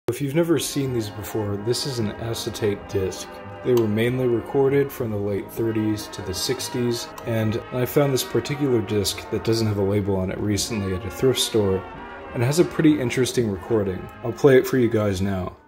If you've never seen these before, this is an acetate disc. They were mainly recorded from the late 30s to the 60s, and I found this particular disc that doesn't have a label on it recently at a thrift store, and it has a pretty interesting recording. I'll play it for you guys now.